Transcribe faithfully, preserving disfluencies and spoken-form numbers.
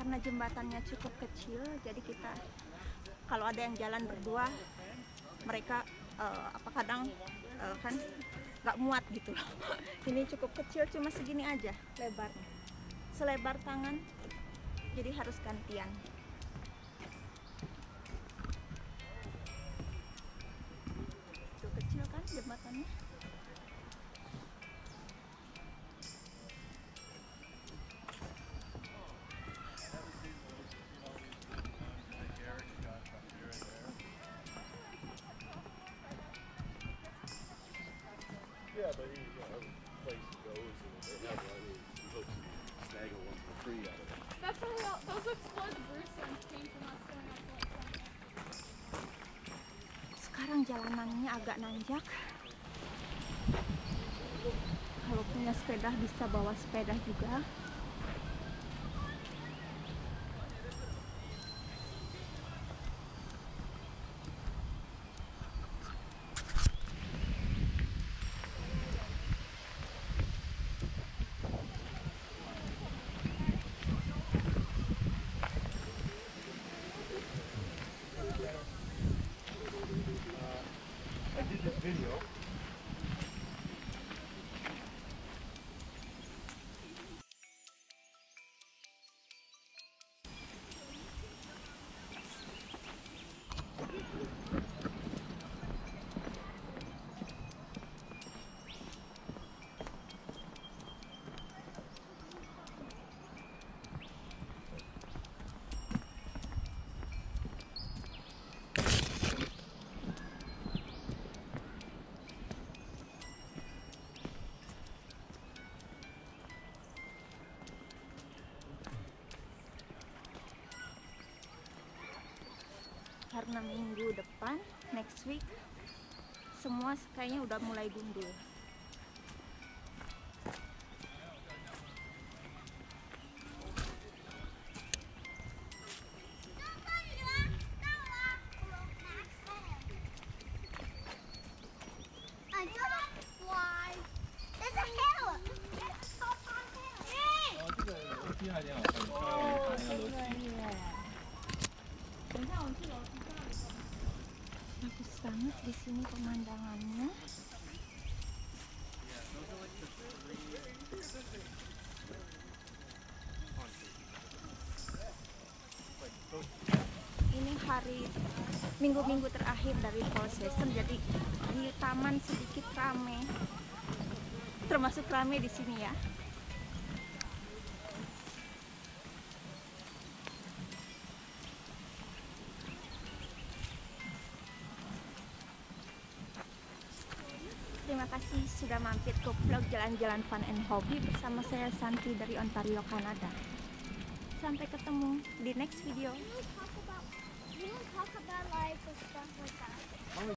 karena jembatannya cukup kecil, jadi kita kalau ada yang jalan berdua, mereka uh, apa kadang uh, kan nggak muat gitu loh. Ini cukup kecil, cuma segini aja lebarnya, selebar tangan, jadi harus gantian. Itu kecil kan jembatannya. Yeah, but he, you know, every place he goes and whatever, I mean, he hopes to snag one for free out of it. That's where we all, those explored Bruce ones came from us going up to like something. Sekarang jalanannya agak nanjak. Kalau punya sepeda bisa bawa sepeda juga. I did this video. Karena minggu depan, next week, semua kayaknya udah mulai gundul. I don't fly. There's a hill. There's a top on hill. Hey! Oh, 真的耶！等一下，我们去楼梯上。 Bagus banget di sini pemandangannya. Ini hari minggu-minggu terakhir dari fall season, jadi di taman sedikit rame, termasuk rame di sini ya. Terima kasih sudah mampir ke vlog jalan-jalan fun and hobby bersama saya Santi dari Ontario, Kanada. Sampai ketemu di next video. You don't talk about, you don't talk about like the stuff like that.